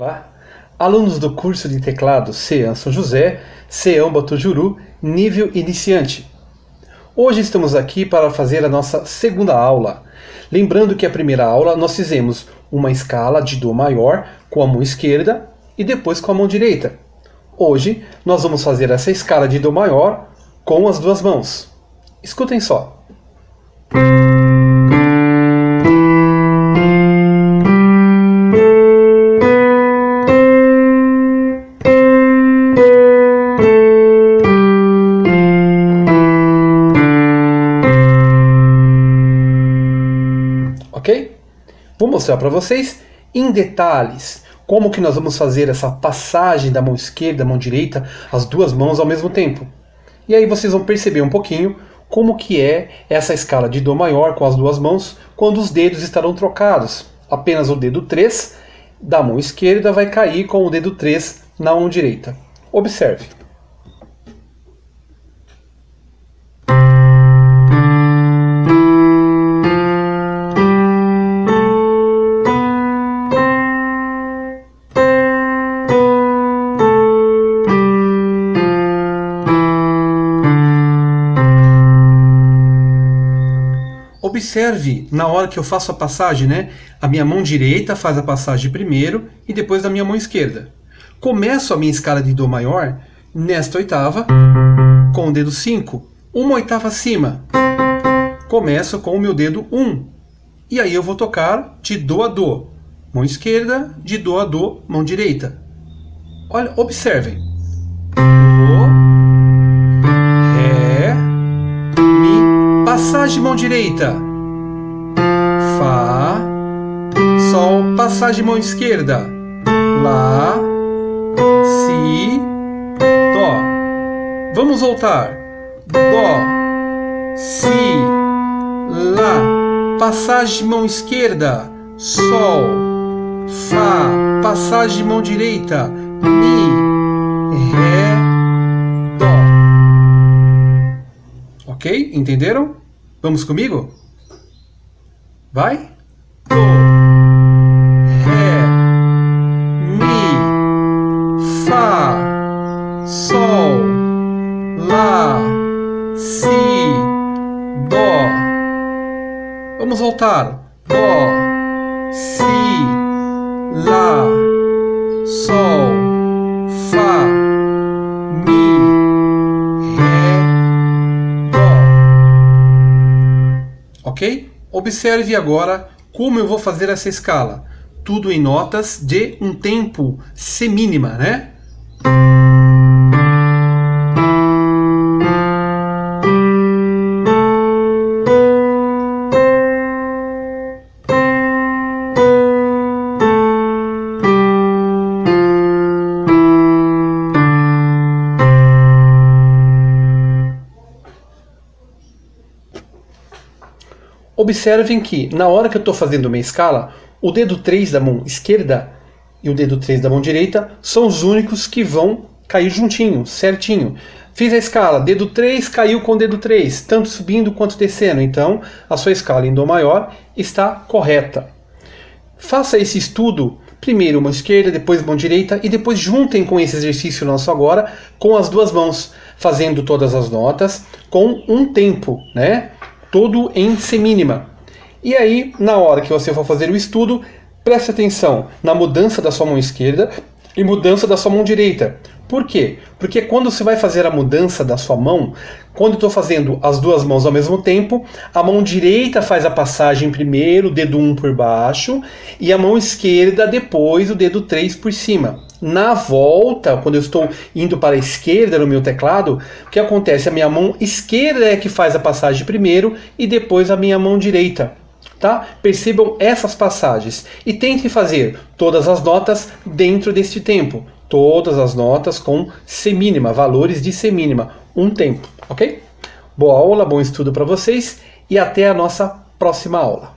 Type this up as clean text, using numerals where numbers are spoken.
Olá, alunos do curso de teclado CEAN São José, CEAN Botucatu, nível iniciante. Hoje estamos aqui para fazer a nossa segunda aula. Lembrando que a primeira aula nós fizemos uma escala de Dó maior com a mão esquerda e depois com a mão direita. Hoje nós vamos fazer essa escala de Dó maior com as duas mãos. Escutem só. Ok? Vou mostrar para vocês em detalhes como que nós vamos fazer essa passagem da mão esquerda, da mão direita, as duas mãos ao mesmo tempo. E aí vocês vão perceber um pouquinho como que é essa escala de Dó maior com as duas mãos quando os dedos estarão trocados. Apenas o dedo 3 da mão esquerda vai cair com o dedo 3 na mão direita. Observe. Observe na hora que eu faço a passagem, né? A minha mão direita faz a passagem primeiro e depois da minha mão esquerda. Começo a minha escala de Dó maior nesta oitava com o dedo 5, uma oitava acima. Começo com o meu dedo 1. E aí eu vou tocar de Dó a Dó. Mão esquerda, de Dó a Dó, mão direita. Olha, observem. Dó, Ré, Mi, passagem mão direita. Fá, Sol, passagem mão esquerda. Lá, Si, Dó. Vamos voltar. Dó, Si, Lá, passagem mão esquerda. Sol, Fá, passagem mão direita. Mi, Ré, Dó. Ok? Entenderam? Vamos comigo? Vai? Dó, Ré, Mi, Fá, Sol, Lá, Si, Dó. Vamos voltar. Dó, Si, Lá, Sol, Fá, Mi, Ré, Dó. Ok? Observe agora como eu vou fazer essa escala. Tudo em notas de um tempo semínima, né? Observem que, na hora que eu estou fazendo minha escala, o dedo 3 da mão esquerda e o dedo 3 da mão direita são os únicos que vão cair juntinho, certinho. Fiz a escala, dedo 3 caiu com o dedo 3, tanto subindo quanto descendo. Então, a sua escala em Dó maior está correta. Faça esse estudo, primeiro mão esquerda, depois mão direita, e depois juntem com esse exercício nosso agora com as duas mãos, fazendo todas as notas com um tempo, né? Todo em semínima. E aí, na hora que você for fazer o estudo, preste atenção na mudança da sua mão esquerda e mudança da sua mão direita. Por quê? Porque quando você vai fazer a mudança da sua mão, quando eu estou fazendo as duas mãos ao mesmo tempo, a mão direita faz a passagem primeiro, o dedo 1 por baixo, e a mão esquerda depois, o dedo 3 por cima. Na volta, quando eu estou indo para a esquerda no meu teclado, o que acontece? A minha mão esquerda é que faz a passagem primeiro e depois a minha mão direita. Tá? Percebam essas passagens e tentem fazer todas as notas dentro deste tempo. Todas as notas com semínima, valores de semínima, um tempo, ok? Boa aula, bom estudo para vocês e até a nossa próxima aula.